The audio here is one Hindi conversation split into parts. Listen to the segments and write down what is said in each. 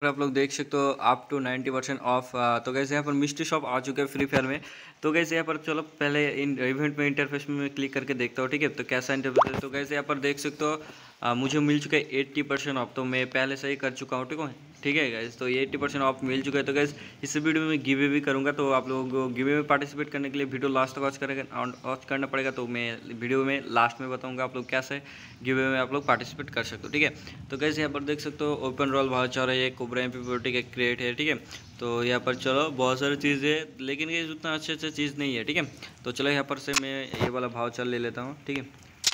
आप लोग देख सकते हो अप टू 90% ऑफ। तो गैस यहाँ पर मिस्ट्री शॉप आ चुके हैं फ्री फायर में। तो गैस यहाँ पर चलो पहले इन इवेंट में इंटरफेस में क्लिक करके देखता हूँ, ठीक है। तो कैसा इंटरफेस है, तो गैस यहाँ पर देख सकते हो मुझे मिल चुका है 80% ऑफ। तो मैं पहले से ही कर चुका हूँ, ठीक है गैस। तो ये 80% ऑफ मिल चुका है। तो गैस इस वीडियो में गिवे भी करूँगा, तो आप लोगों को गिवे में पार्टिसिपेट करने के लिए वीडियो लास्ट तक वॉच करना पड़ेगा। तो मैं वीडियो में लास्ट में बताऊँगा आप लोग कैसे गिवे में आप लोग पार्टिसिपेट कर सकते हो, ठीक है। तो गैस यहाँ पर देख सकते हो ओपन रोल वाउचर है, कोबरा MP40 का क्रिएट है, ठीक है। तो यहाँ पर चलो बहुत सारी चीज़ है, लेकिन ये उतना अच्छे चीज़ नहीं है, ठीक है। तो चलो यहाँ पर से मैं ये वाला वाउचर ले लेता हूँ, ठीक है।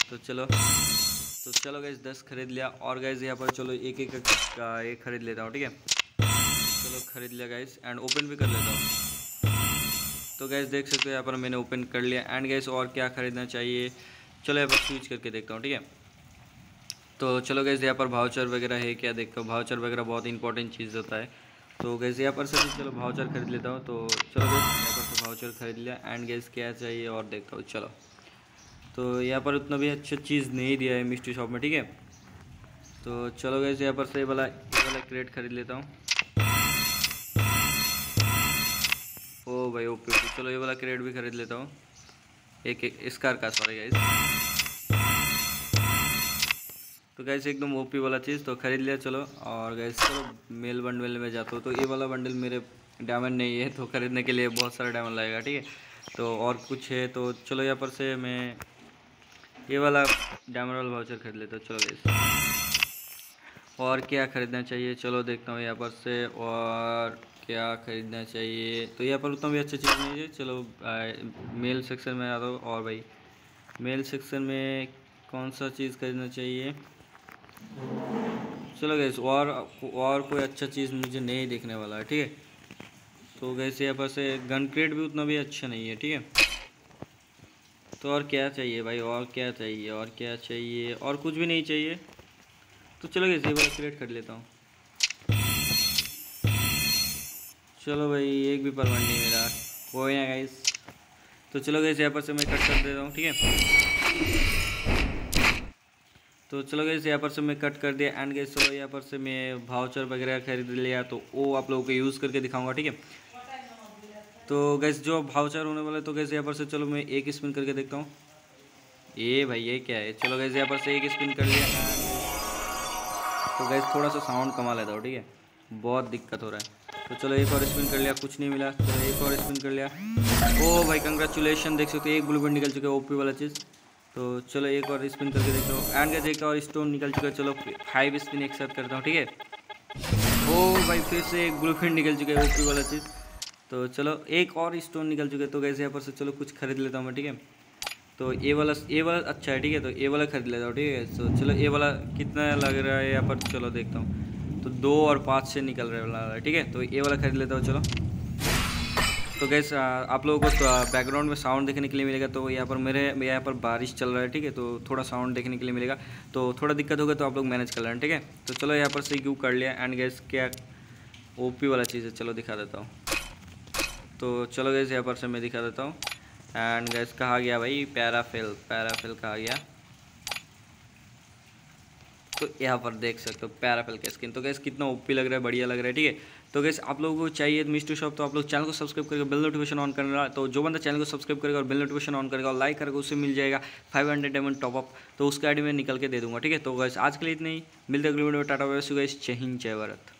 तो चलो गैस 10 खरीद लिया। और गैस यहाँ पर चलो एक खरीद लेता हूँ, ठीक है। चलो खरीद लिया गैस, एंड ओपन भी कर लेता हूँ। तो गैस देख सकते हो यहाँ पर मैंने ओपन कर लिया। एंड गैस और क्या खरीदना चाहिए, चलो यहाँ पर स्विच करके देखता हूँ, ठीक है। तो चलो गैस यहाँ पर वाउचर वगैरह है क्या, देखता हूँ। वाउचर वगैरह बहुत इंपॉर्टेंट चीज़ होता है। तो गैस यहाँ पर से भी चलो वाउचर खरीद लेता हूँ। तो चलो गैस यहाँ पर से वाउचर खरीद लिया। एंड गैस क्या चाहिए और देखता हूँ, चलो। तो यहाँ पर उतना भी अच्छा चीज़ नहीं दिया है मिस्ट्री शॉप में, ठीक है। तो चलो गैस यहाँ पर से ये वाला क्रेट खरीद लेता हूँ। ओ भाई ओके, चलो ये वाला क्रेट भी खरीद लेता हूँ। एक स्कार का, सॉरी गाइस। तो गैस एकदम ओपी वाला चीज़ तो खरीद लिया, चलो। और गैस चलो मेल बंडल में जाता हूँ। तो ये वाला बंडल मेरे डायमंड नहीं है, तो खरीदने के लिए बहुत सारा डायमंड लगेगा, ठीक है। तो और कुछ है, तो चलो यहाँ पर से मैं ये वाला डायमंड वाला वाउचर खरीद लेता हूँ, चलो गैस। और क्या खरीदना चाहिए, चलो देखता हूँ यहाँ पर से और क्या खरीदना चाहिए। तो यहाँ पर उतना भी अच्छी चीज़ नहीं है, चलो मेल सेक्शन में आता हूँ। और भाई मेल सेक्शन में कौन सा चीज़ खरीदना चाहिए, चलो गैस। और कोई अच्छा चीज़ मुझे नहीं देखने वाला है, ठीक है। तो गैस यहाँ पर से गन क्रेट भी उतना भी अच्छा नहीं है, ठीक है। तो और क्या चाहिए भाई, और क्या चाहिए, और क्या चाहिए, और कुछ भी नहीं चाहिए। तो चलो गैस ये वाला क्रेट कर लेता हूँ। चलो भाई एक भी परमानेंट नहीं मिला, कोई ना गैस। तो चलो गैस यहाँ पर से मैं कट कर देता हूँ, ठीक है। तो चलो गैस यहाँ पर से मैं कट कर दिया। एंड गैस चलो यहाँ पर से मैं वाउचर वगैरह खरीद लिया, तो वो आप लोगों को यूज़ करके दिखाऊंगा, ठीक है। तो गैस जो वाउचर होने वाला है, तो गैस यहाँ पर से चलो मैं एक स्पिन करके देखता हूँ। ये भाई ये क्या है, चलो गैस यहाँ पर से एक स्पिन कर लिया। तो गैस थोड़ा सा साउंड कमा लेता हूँ, ठीक है, बहुत दिक्कत हो रहा है। तो चलो एक और स्पिन कर लिया, कुछ नहीं मिला। चलो एक और स्पिन कर लिया। ओ भाई कंग्रेचुलेशन, देख सकते हो एक ब्लू निकल चुका है, ओपी वाला चीज़। तो चलो एक और स्पिन करके देखता हूँ। एंड गैस एक और स्टोन निकल चुका है, चलो 5 स्पिन एक साथ करता हूँ, ठीक है। ओ भाई फिर से एक ब्लू निकल चुका है, ओपी वाला चीज़। तो चलो एक और स्टोन निकल चुका है। तो गैस यहाँ पर से चलो कुछ खरीद लेता हूँ मैं, ठीक है। तो ये वाला अच्छा है, ठीक है। तो ये वाला खरीद लेता हूँ, ठीक है। तो चलो ये वाला कितना लग रहा है यहाँ पर, चलो देखता हूँ। तो 2 और 5 से निकल रहा है, ठीक है। तो ये वाला खरीद लेता हूँ, चलो। तो गैस आप लोगों को बैकग्राउंड में साउंड देखने के लिए मिलेगा। तो यहाँ पर मेरे यहाँ पर बारिश चल रहा है, ठीक है। तो थोड़ा साउंड देखने के लिए मिलेगा, तो थोड़ा दिक्कत होगा, तो आप लोग मैनेज कर लेना, ठीक है। तो चलो यहाँ पर से क्यों कर लिया। एंड गैस क्या ओपी वाला चीज़ है, चलो दिखा देता हूँ। तो चलो गैस यहाँ पर से मैं दिखा देता हूँ। एंड गैस कहा गया भाई, पैराफिल कहा गया। तो यहाँ पर देख सकते हो पैराफिल का स्किन। तो गैस कितना ओपी लग रहा है, बढ़िया लग रहा है, ठीक है। तो गैस आप लोगों को चाहिए मिस्ट्री शॉप, तो आप लोग चैनल को सब्सक्राइब करके बेल नोटिफिकेशन ऑन करना। तो जो बंदा चैनल को सब्सक्राइब करेगा और बेल नोटिफिकेशन ऑन करेगा और लाइक करेगा, उससे मिल जाएगा 500 डायमंड टॉपअप। तो उसका आईडी में निकल के दे दूँगा, ठीक है। तो गैस आज के लिए इतना ही, मिलते अगली वीडियो में। टाटा बाय बाय, जय हिंद जय भारत।